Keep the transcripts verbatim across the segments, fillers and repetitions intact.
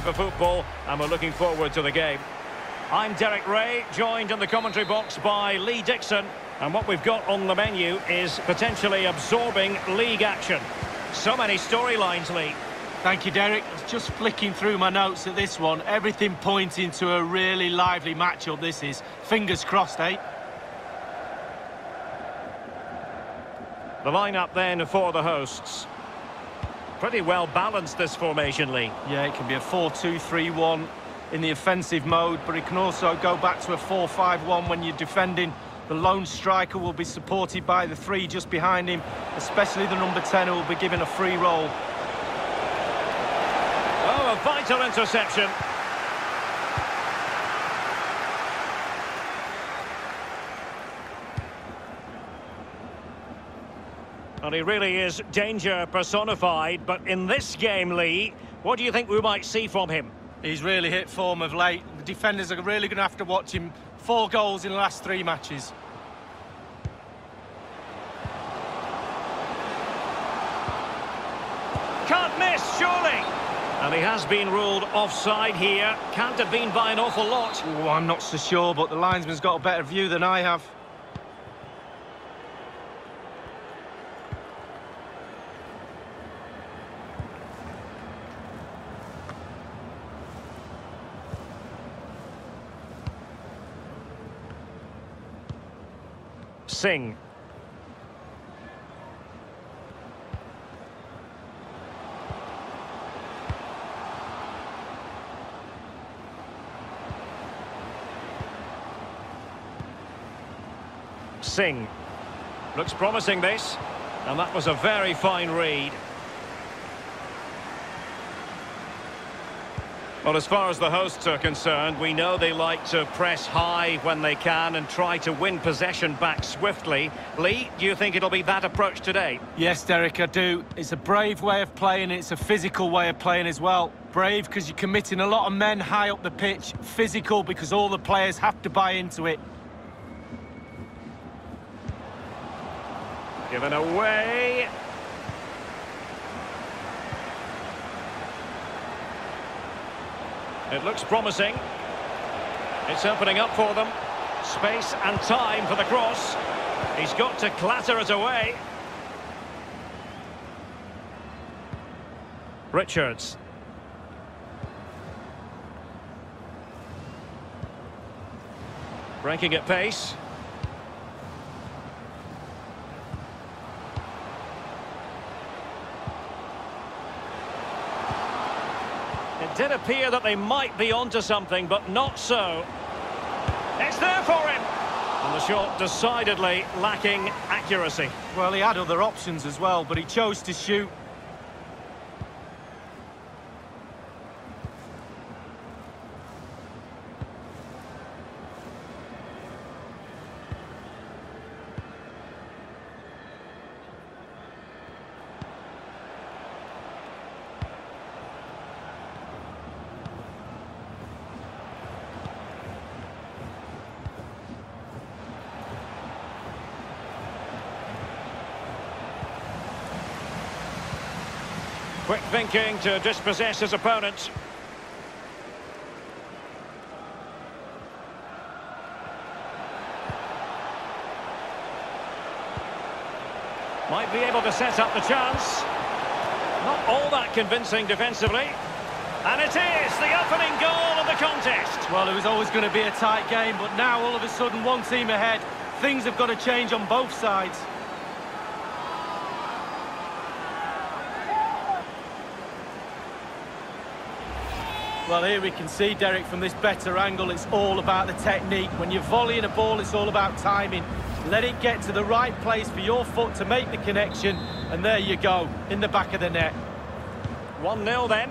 for football, and we're looking forward to the game. I'm Derek Ray, joined in the commentary box by Lee Dixon, and what we've got on the menu is potentially absorbing league action. So many storylines, Lee. Thank you, Derek. I was just flicking through my notes at this one. Everything pointing to a really lively matchup this is. Fingers crossed, eh? The lineup then for the hosts. Pretty well balanced, this formation, Lee. Yeah, it can be a four two three one in the offensive mode, but it can also go back to a four five one when you're defending. The lone striker will be supported by the three just behind him, especially the number ten, who will be given a free roll. Oh, a vital interception. And he really is danger personified, but in this game, Lee, what do you think we might see from him? He's really hit form of late. The defenders are really going to have to watch him. Four goals in the last three matches. Can't miss, surely. And he has been ruled offside here. Can't have been by an awful lot. Oh, I'm not so sure, but the linesman's got a better view than I have. Singh. Singh. Looks promising, this. And that was a very fine read. Well, as far as the hosts are concerned, we know they like to press high when they can and try to win possession back swiftly. Lee, do you think it'll be that approach today? Yes, Derek, I do. It's a brave way of playing. It's a physical way of playing as well. Brave because you're committing a lot of men high up the pitch. Physical because all the players have to buy into it. Given away. It looks promising. It's opening up for them. Space and time for the cross. He's got to clatter it away. Richards. Breaking at pace. It did appear that they might be onto something, but not so. It's there for him! And the shot decidedly lacking accuracy. Well, he had other options as well, but he chose to shoot. Quick thinking to dispossess his opponent. Might be able to set up the chance. Not all that convincing defensively. And it is the opening goal of the contest. Well, it was always going to be a tight game, but now all of a sudden one team ahead. Things have got to change on both sides. Well, here we can see, Derek, from this better angle, it's all about the technique. When you're volleying a ball, it's all about timing. Let it get to the right place for your foot to make the connection, and there you go, in the back of the net. one nil then.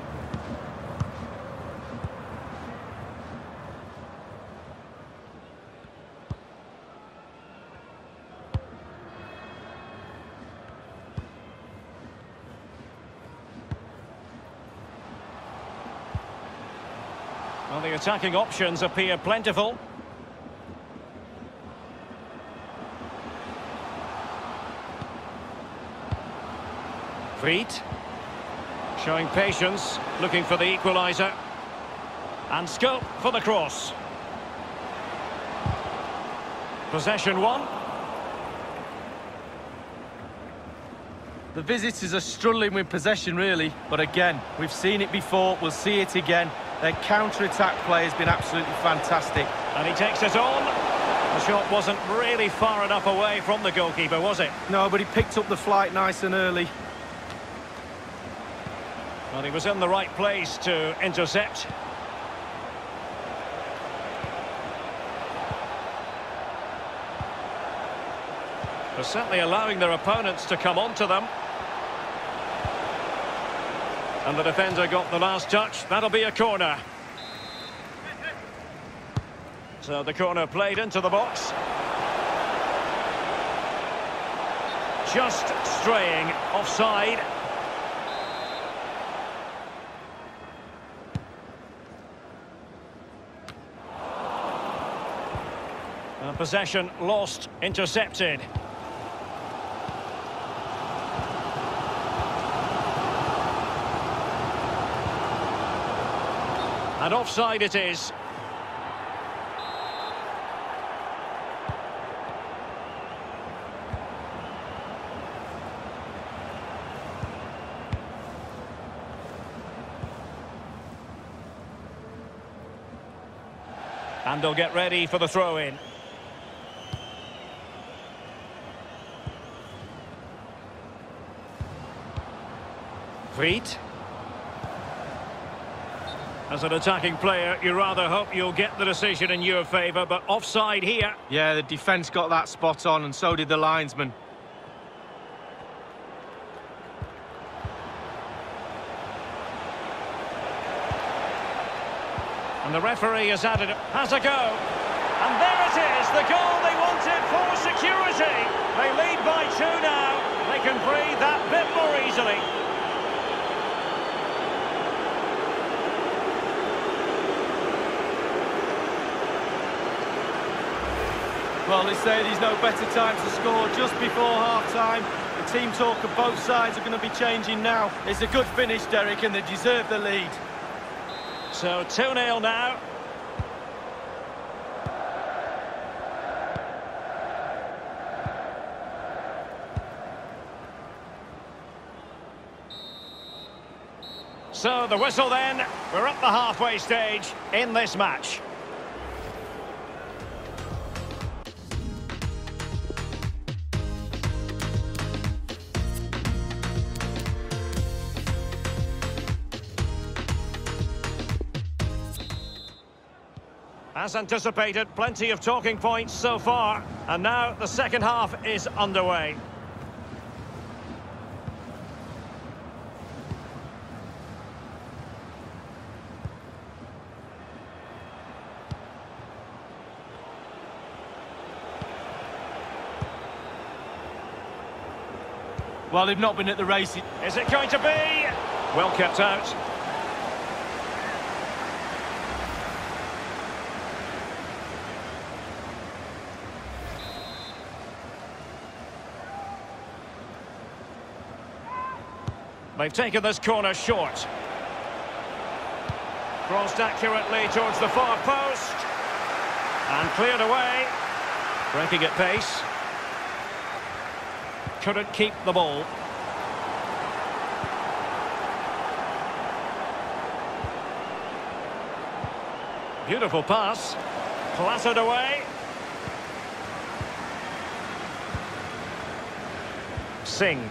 Well, the attacking options appear plentiful. Feet. Showing patience, looking for the equaliser. And scope for the cross. Possession one. The visitors are struggling with possession, really. But again, we've seen it before, we'll see it again. Their counter-attack play has been absolutely fantastic. And he takes it on. The shot wasn't really far enough away from the goalkeeper, was it? No, but he picked up the flight nice and early. Well, he was in the right place to intercept. They're certainly allowing their opponents to come onto them. And the defender got the last touch. That'll be a corner. So the corner played into the box. Just straying offside. And possession lost, intercepted. And offside it is. And they'll get ready for the throw-in. Feet. As an attacking player, you rather hope you'll get the decision in your favour, but offside here. Yeah, the defence got that spot on, and so did the linesman. And the referee has added, has a go. And there it is, the goal they wanted for security. They lead by two now. They can breathe that bit more easily. Well, they say there's no better time to score just before half-time. The team talk of both sides are going to be changing now. It's a good finish, Derek, and they deserve the lead. So two nil now. So the whistle then. We're at the halfway stage in this match. As anticipated, plenty of talking points so far, and now the second half is underway. Well, they've not been at the race. Is it going to be? Well kept out. They've taken this corner short. Crossed accurately towards the far post. And cleared away. Breaking at pace. Couldn't keep the ball. Beautiful pass. Clattered away. Singh.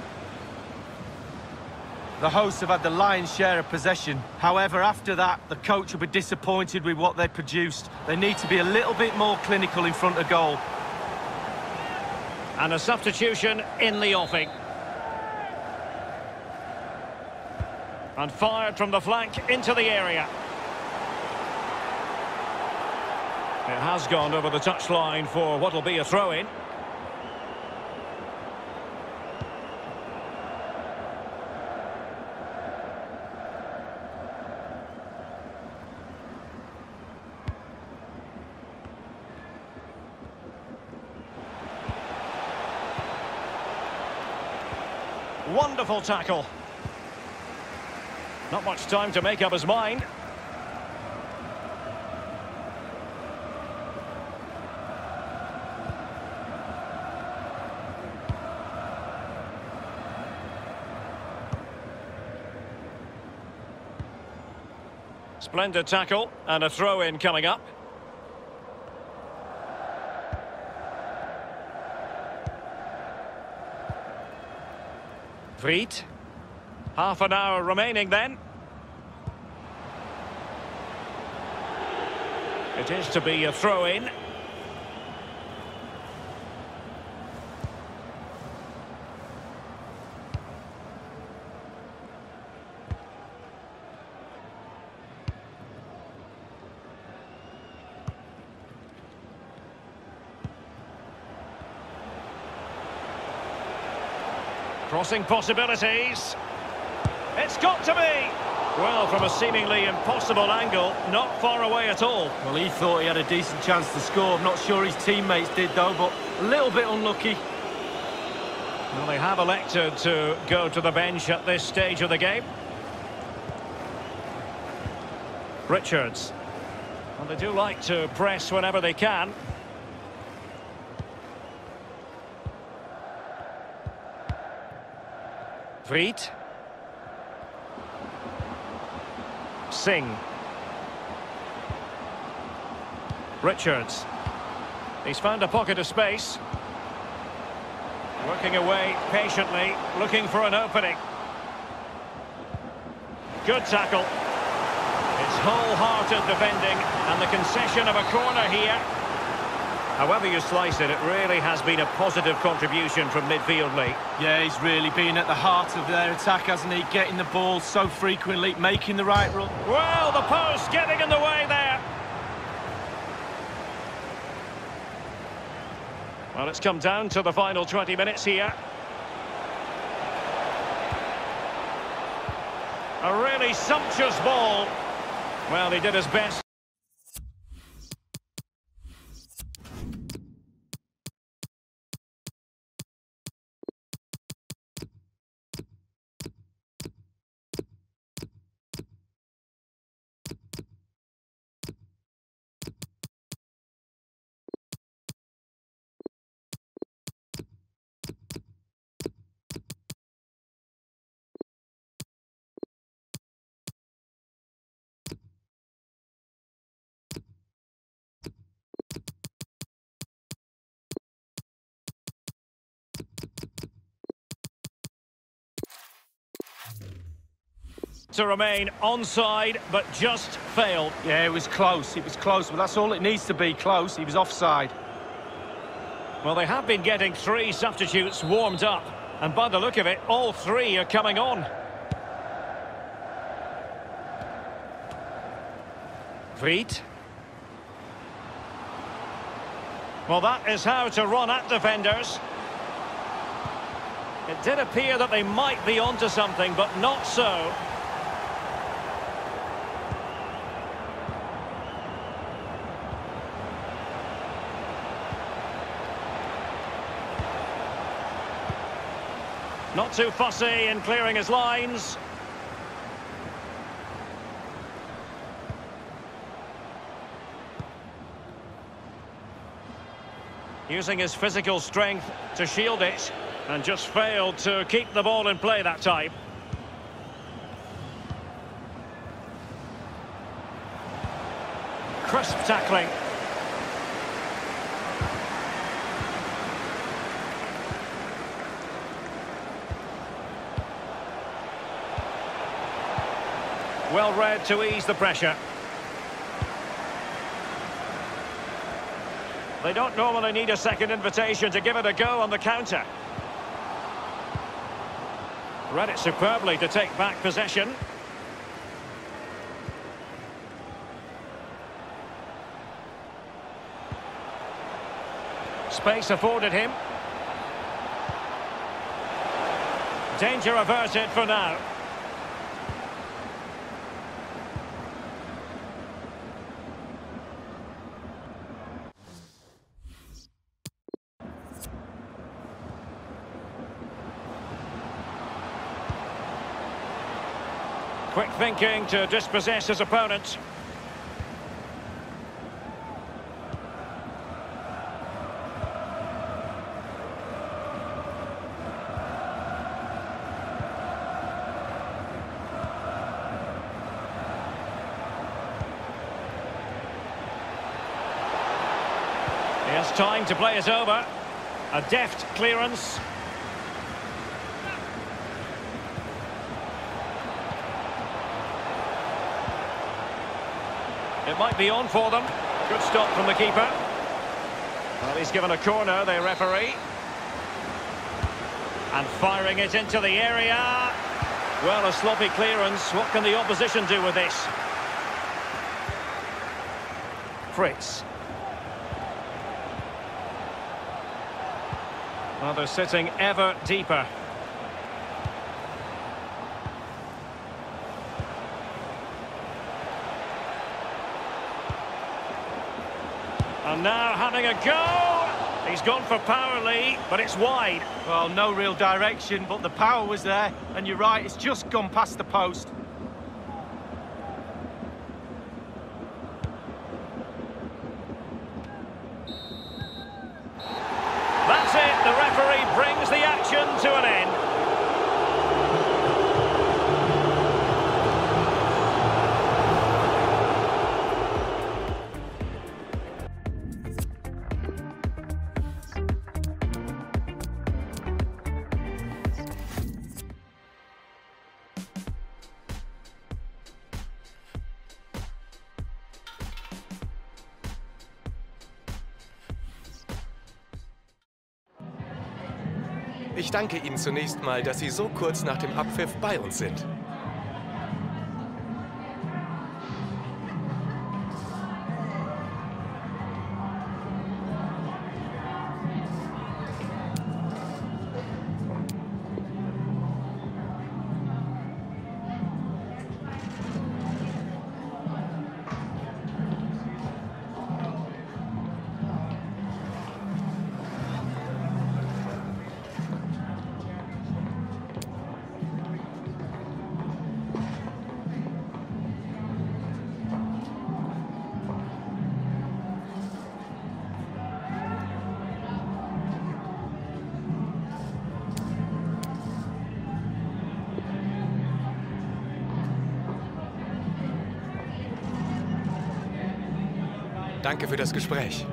The hosts have had the lion's share of possession. However, after that, the coach will be disappointed with what they produced. They need to be a little bit more clinical in front of goal. And a substitution in the offing. And fired from the flank into the area. It has gone over the touchline for what will be a throw-in. Wonderful tackle. Not much time to make up his mind. Splendid tackle and a throw-in coming up. Fried. Half an hour remaining then. It is to be a throw-in. Crossing possibilities. It's got to be! Well, from a seemingly impossible angle, not far away at all. Well, he thought he had a decent chance to score. I'm not sure his teammates did, though, but a little bit unlucky. Well, they have elected to go to the bench at this stage of the game. Richards. Well, they do like to press whenever they can. Fried. Singh. Richards. He's found a pocket of space. Working away patiently, looking for an opening. Good tackle. It's wholehearted defending, and the concession of a corner here. However you slice it, it really has been a positive contribution from midfield, Lee. Yeah, he's really been at the heart of their attack, hasn't he? Getting the ball so frequently, making the right run. Well, the post getting in the way there. Well, it's come down to the final twenty minutes here. A really sumptuous ball. Well, he did his best. To remain onside, but just failed. Yeah, it was close, it was close, but that's all it needs to be, close. He was offside. Well, they have been getting three substitutes warmed up, and by the look of it, all three are coming on. Fried. Well, that is how to run at defenders. It did appear that they might be onto something, but not so. Not too fussy in clearing his lines. Using his physical strength to shield it, and just failed to keep the ball in play that time. Crisp tackling. Well read to ease the pressure. They don't normally need a second invitation to give it a go on the counter. Read it superbly to take back possession. Space afforded him. Danger averted for now. Quick thinking to dispossess his opponent. He has time to play it over. A deft clearance. It might be on for them. Good stop from the keeper. Well, he's given a corner, the referee. And firing it into the area. Well, a sloppy clearance. What can the opposition do with this? Fritz. Well, they're sitting ever deeper. And now having a go. He's gone for power, Lee, but it's wide. Well, no real direction, but the power was there. And you're right, it's just gone past the post. That's it. The referee brings the action to an end. Ich danke Ihnen zunächst mal, dass Sie so kurz nach dem Abpfiff bei uns sind. Danke für das Gespräch.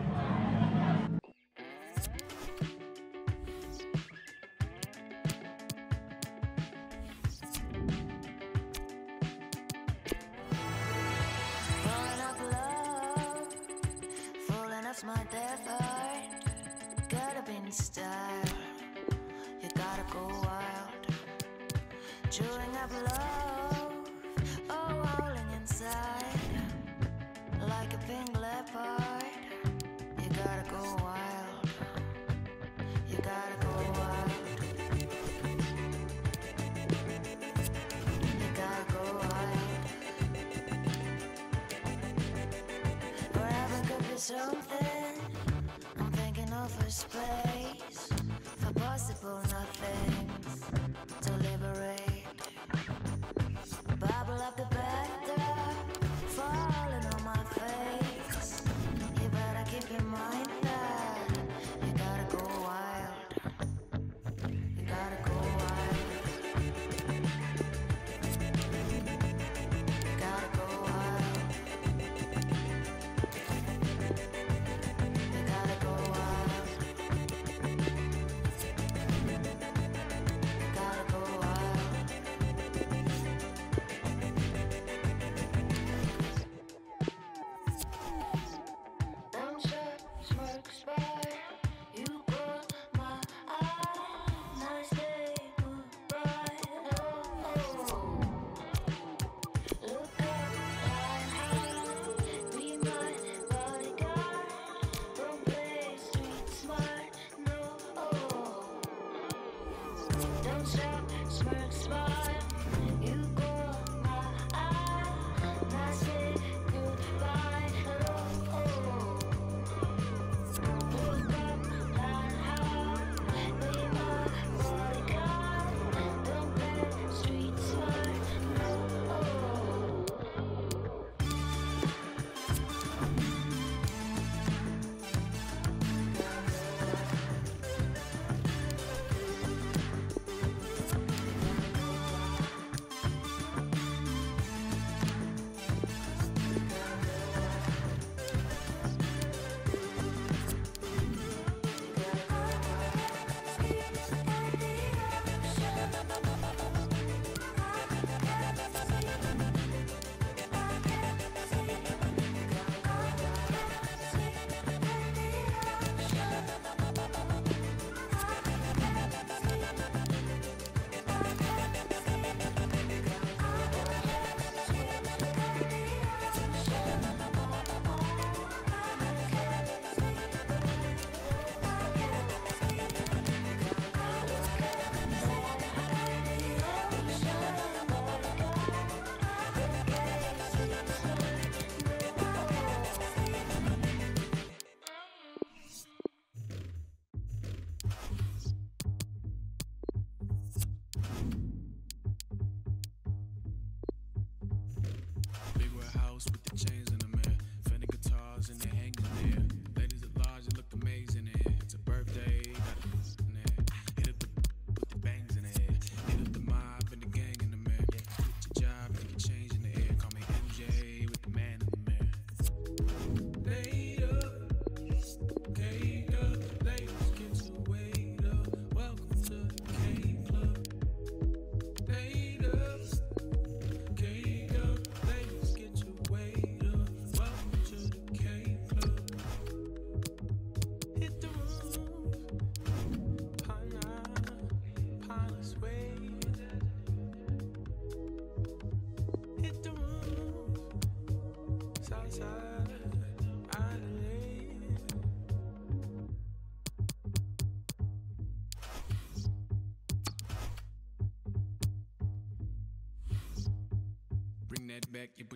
Something I'm thinking of a space for possible nothings to liberate. Bubble up the backdrop, falling on my face. You better keep in mind that you gotta go wild. You gotta go wild. You gotta go wild. You gotta go wild.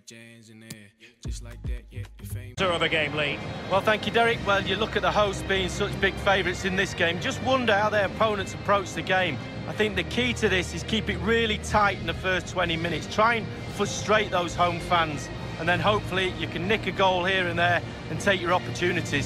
put your hands in there. Just like that, yeah, your fame. Of the game, Lee. Well, thank you, Derek. Well, you look at the hosts being such big favourites in this game. Just wonder how their opponents approach the game. I think the key to this is keep it really tight in the first twenty minutes. Try and frustrate those home fans. And then hopefully you can nick a goal here and there and take your opportunities.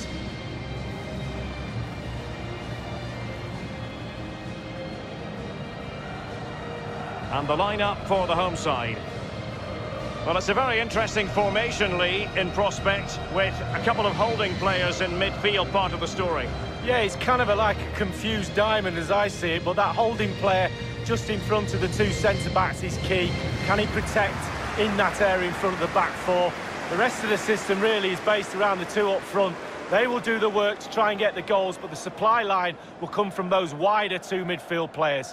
And the lineup for the home side. Well, it's a very interesting formation, Lee, in prospect, with a couple of holding players in midfield part of the story. Yeah, it's kind of a, like a confused diamond as I see it, but that holding player just in front of the two centre-backs is key. Can he protect in that area in front of the back four? The rest of the system really is based around the two up front. They will do the work to try and get the goals, but the supply line will come from those wider two midfield players.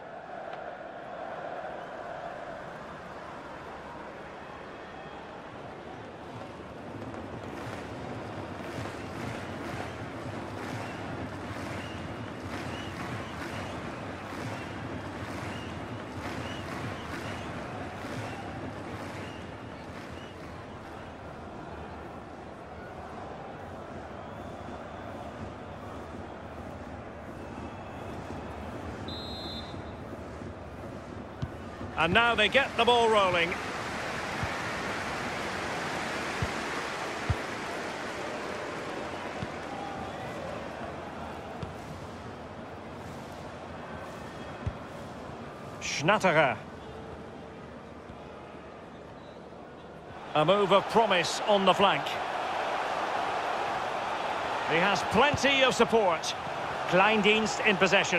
And now they get the ball rolling. Schnatterer. A move of promise on the flank. He has plenty of support. Kleindienst in possession.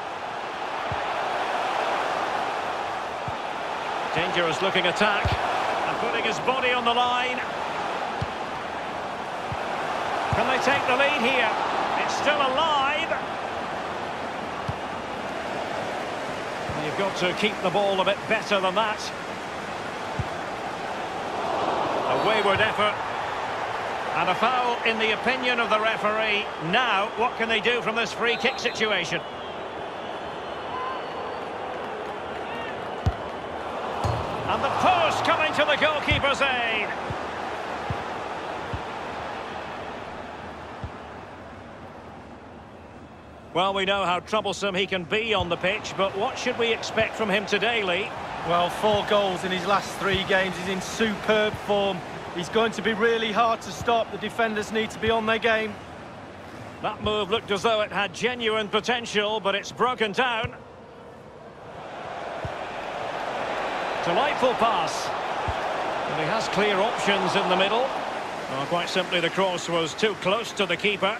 Dangerous looking attack, and putting his body on the line. Can they take the lead here? It's still alive. You've got to keep the ball a bit better than that. A wayward effort. And a foul in the opinion of the referee. Now, what can they do from this free kick situation? And the post coming to the goalkeeper's aid. Well, we know how troublesome he can be on the pitch, but what should we expect from him today, Lee? Well, four goals in his last three games. He's in superb form. He's going to be really hard to stop. The defenders need to be on their game. That move looked as though it had genuine potential, but it's broken down. Delightful pass. And he has clear options in the middle. Oh, quite simply, the cross was too close to the keeper.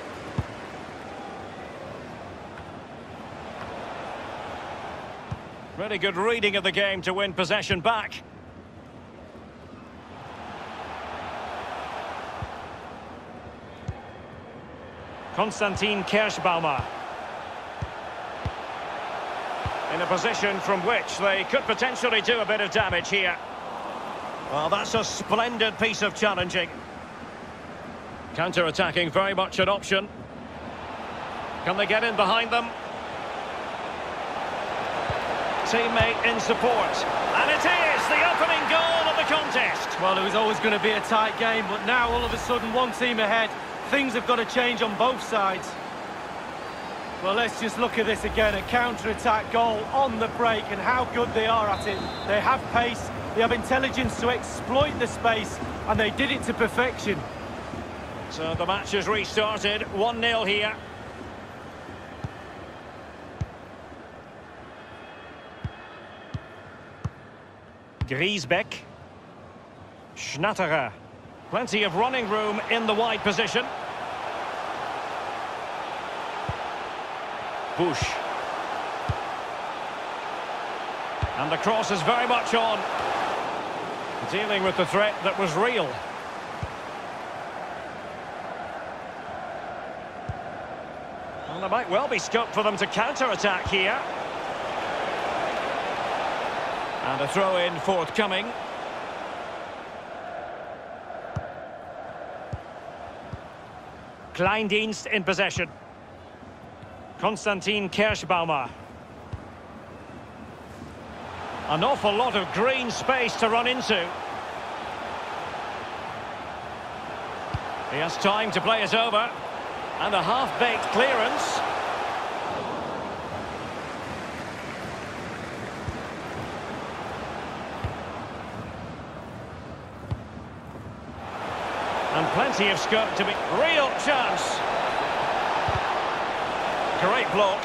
Really good reading of the game to win possession back. Konstantin Kerschbaumer. In a position from which they could potentially do a bit of damage here. Well, that's a splendid piece of challenging. Counter-attacking, very much an option. Can they get in behind them? Teammate in support. And it is the opening goal of the contest. Well, it was always going to be a tight game, but now all of a sudden one team ahead. Things have got to change on both sides. Well, let's just look at this again. A counter-attack goal on the break, and how good they are at it. They have pace, they have intelligence to exploit the space, and they did it to perfection. So the match has restarted, one nil here. Griesbeck. Schnatterer. Plenty of running room in the wide position. Bush. And the cross is very much on. Dealing with the threat that was real. Well, there might well be scope for them to counter-attack here. And a throw-in forthcoming. Kleindienst in possession. Konstantin Kerschbaumer. An awful lot of green space to run into. He has time to play it over. And a half-baked clearance. And plenty of scope to be... Real chance. Great block.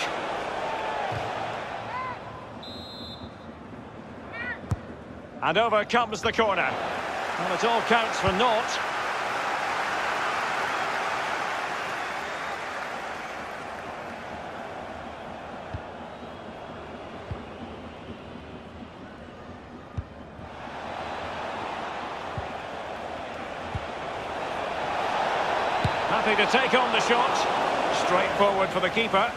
And over comes the corner. Well, it all counts for naught. Happy to take on the shot. Straight forward for the keeper.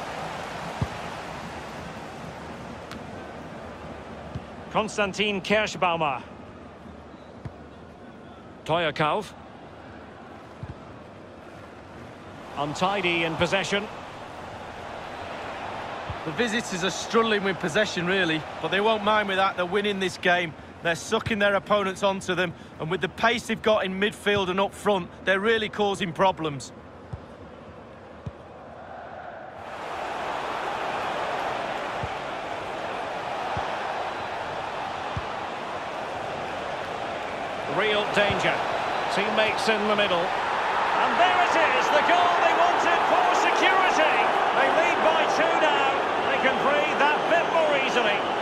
Konstantin Kerschbaumer. Teuerkauf. Untidy in possession. The visitors are struggling with possession, really, but they won't mind with that. They're winning this game. They're sucking their opponents onto them, and with the pace they've got in midfield and up front, they're really causing problems. Real danger. Teammates in the middle. And there it is, the goal they wanted for security. They lead by two now. They can breathe that bit more easily.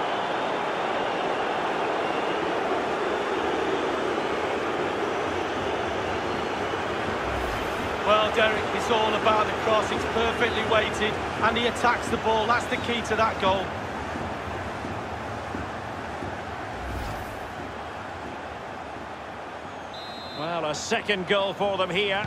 Well, Derek, it's all about the cross. It's perfectly weighted, and he attacks the ball. That's the key to that goal. Well, a second goal for them here.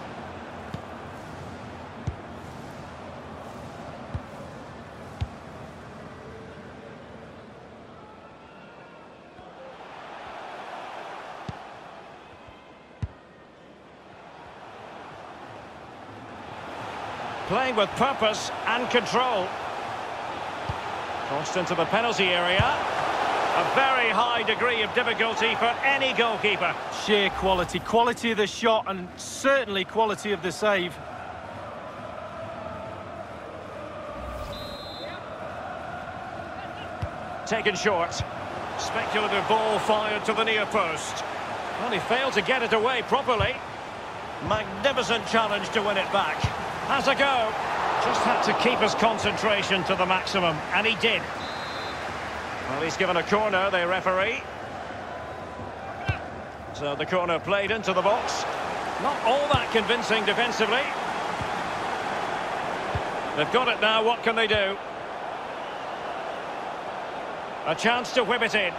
Playing with purpose and control. Crossed into the penalty area. A very high degree of difficulty for any goalkeeper. Sheer quality. Quality of the shot and certainly quality of the save. Taken short. Speculative ball fired to the near post. Well, he failed to get it away properly. Magnificent challenge to win it back. Has a go. Just had to keep his concentration to the maximum, and he did. Well, he's given a corner, the referee. So the corner played into the box. Not all that convincing defensively. They've got it now, what can they do? A chance to whip it in.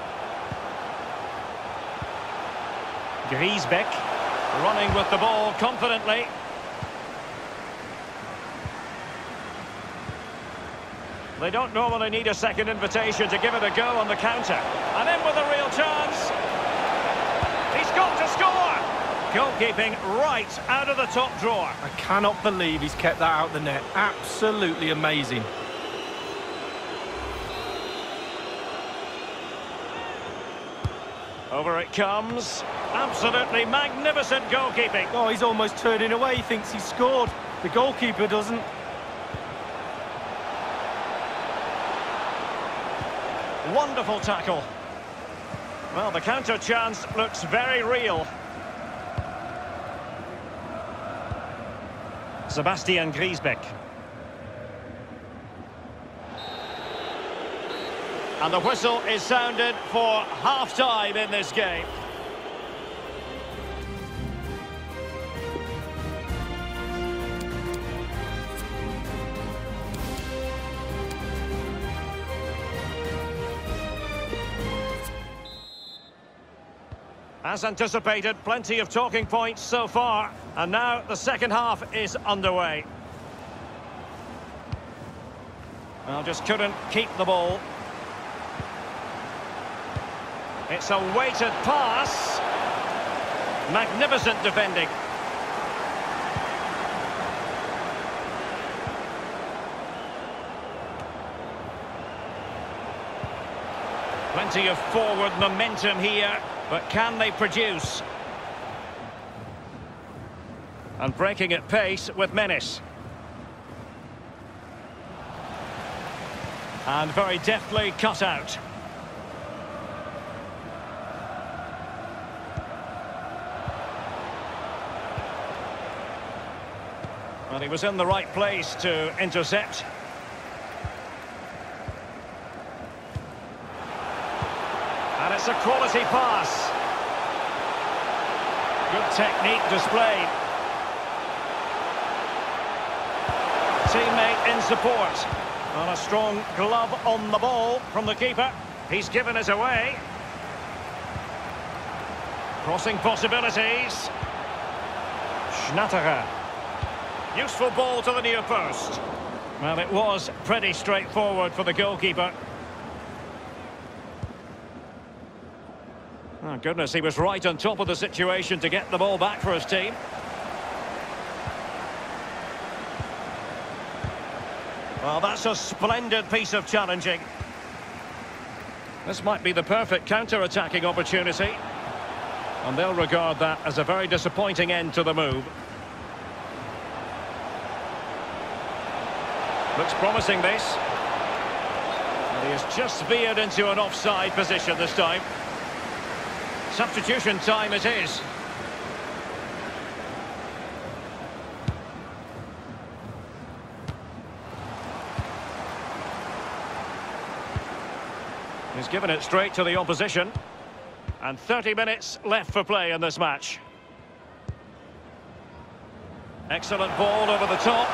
Griesbeck running with the ball confidently. They don't normally need a second invitation to give it a go on the counter. And in with a real chance. He's got to score! Goalkeeping right out of the top drawer. I cannot believe he's kept that out the net. Absolutely amazing. Over it comes. Absolutely magnificent goalkeeping. Oh, he's almost turning away. He thinks he's scored. The goalkeeper doesn't. Wonderful tackle. Well, the counter chance looks very real. Sebastian Griesbeck. And the whistle is sounded for half-time in this game. As anticipated, plenty of talking points so far, and now the second half is underway. Well, just couldn't keep the ball. It's a weighted pass. Magnificent defending. Plenty of forward momentum here, but can they produce? And breaking at pace with menace. And very deftly cut out. Well, he was in the right place to intercept. And it's a quality pass. Good technique displayed. Teammate in support. And a strong glove on the ball from the keeper. He's given it away. Crossing possibilities. Schnatterer. Useful ball to the near post. Well, it was pretty straightforward for the goalkeeper. Oh, goodness, he was right on top of the situation to get the ball back for his team. Well, that's a splendid piece of challenging. This might be the perfect counter-attacking opportunity. And they'll regard that as a very disappointing end to the move. Looks promising, this. And he has just veered into an offside position this time. Substitution time it is. He's given it straight to the opposition. And thirty minutes left for play in this match. Excellent ball over the top.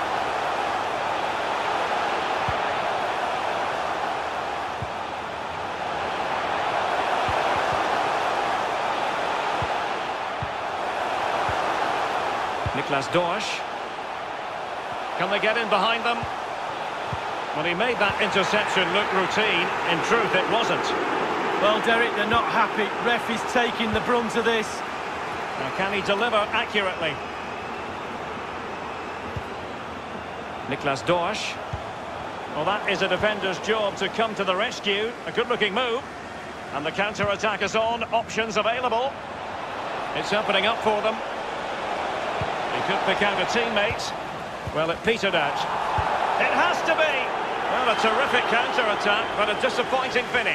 Niklas Dorsch. Can they get in behind them? Well, he made that interception look routine. In truth, it wasn't. Well, Derek, they're not happy. Ref is taking the brunt of this. Now, can he deliver accurately? Niklas Dorsch. Well, that is a defender's job to come to the rescue. A good-looking move. And the counter-attack is on. Options available. It's opening up for them. He could pick out a teammate. Well, it petered out. It has to be! Well, a terrific counter-attack, but a disappointing finish.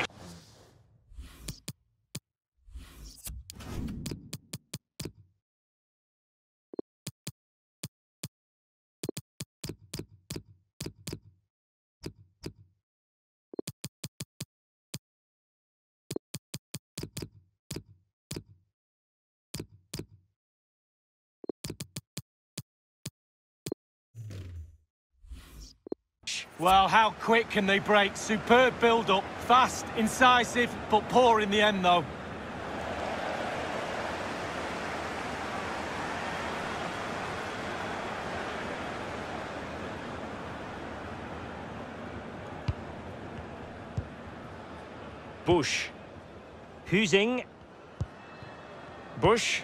Well, how quick can they break? Superb build-up, fast, incisive, but poor in the end, though. Bush. Husing. Bush.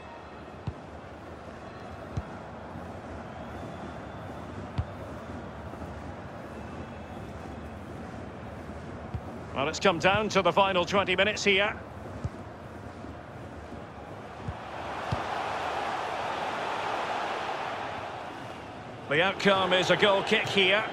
Well, it's come down to the final twenty minutes here. The outcome is a goal kick here.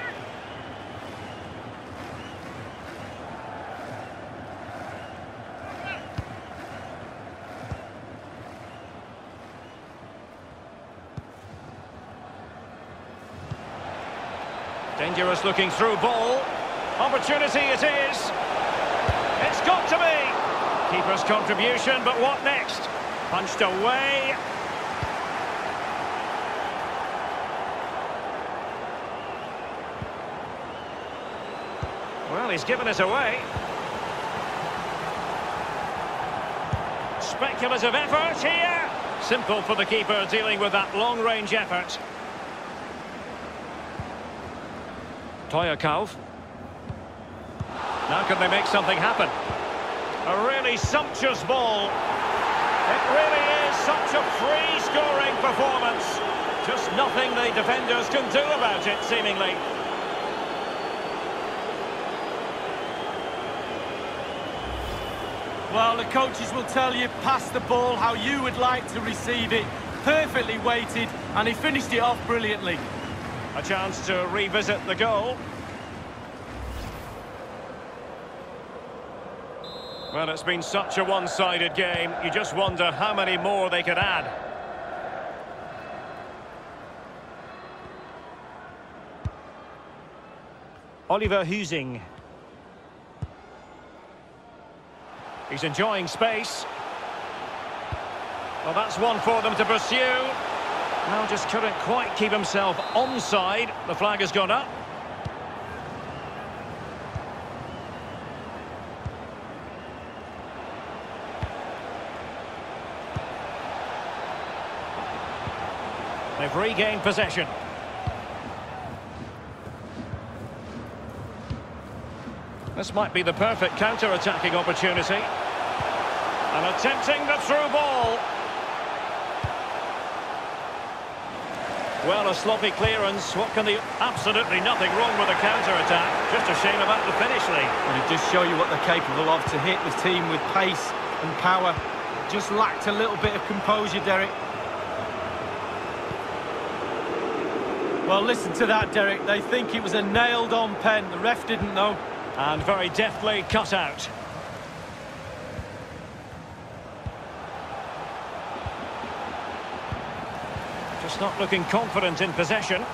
Dangerous looking through ball. Opportunity it is. It's got to be. Keeper's contribution, but what next? Punched away. Well, he's given it away. Speculative effort here. Simple for the keeper dealing with that long-range effort. Toyakauf. Now can they make something happen? A really sumptuous ball. It really is such a free-scoring performance. Just nothing the defenders can do about it, seemingly. Well, the coaches will tell you, pass the ball how you would like to receive it. perfectly weighted, and he finished it off brilliantly. A chance to revisit the goal. Well, it's been such a one-sided game. You just wonder how many more they could add. Oliver Husing. He's enjoying space. Well, that's one for them to pursue. Now just couldn't quite keep himself onside. The flag has gone up. They've regained possession. This might be the perfect counter-attacking opportunity. And attempting the through ball. Well, a sloppy clearance. What can the... Absolutely nothing wrong with the counter-attack. Just a shame about the finish, Lee. And it just show you what they're capable of, to hit the team with pace and power. Just lacked a little bit of composure, Derek. Well, listen to that, Derek. They think it was a nailed-on pen. The ref didn't know. And very deftly cut out. Just not looking confident in possession.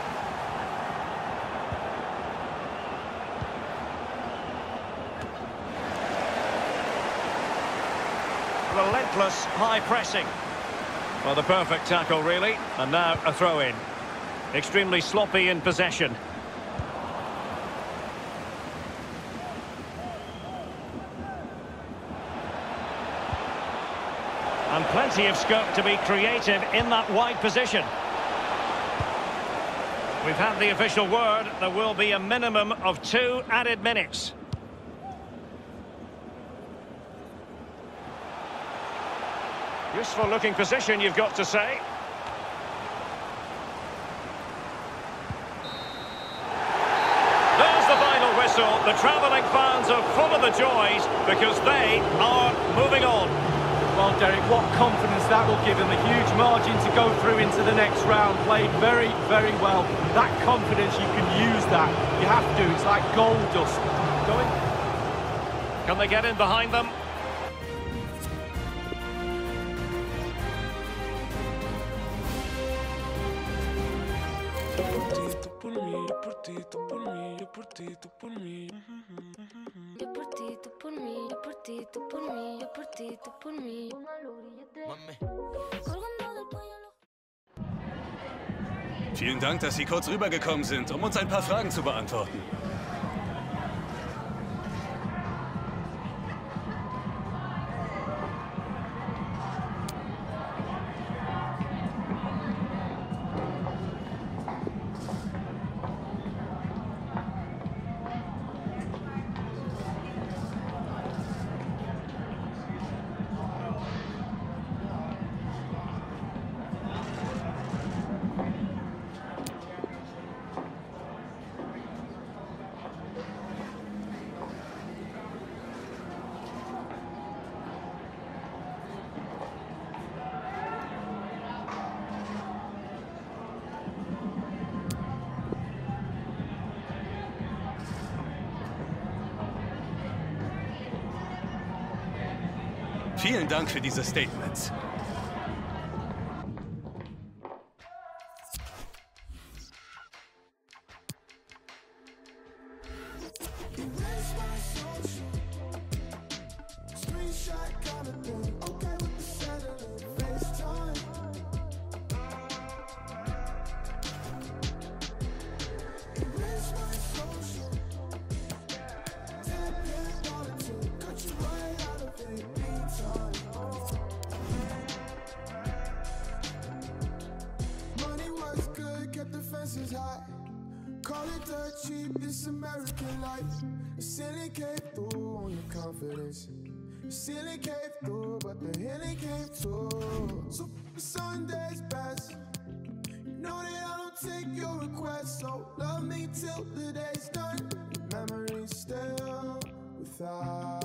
Relentless high pressing. Well, the perfect tackle, really. And now a throw-in. Extremely sloppy in possession. And plenty of scope to be creative in that wide position. We've had the official word. There will be a minimum of two added minutes. Useful looking position, you've got to say. There's the final whistle. The travelling fans are full of the joys because they are moving on. Well, Derek, what confidence that will give him. A huge margin to go through into the next round. Played very, very well. That confidence, you can use that. You have to. It's like gold dust. Going. Can they get in behind them? Vielen Dank, dass Sie kurz rübergekommen sind, um uns ein paar Fragen zu beantworten. Vielen Dank für diese Statements. Call it dirt cheap, this American life. The ceiling came through on your confidence. The ceiling came through, but the healing came too. So Sunday's best. You know that I don't take your requests, so love me till the day's done. Memories still without.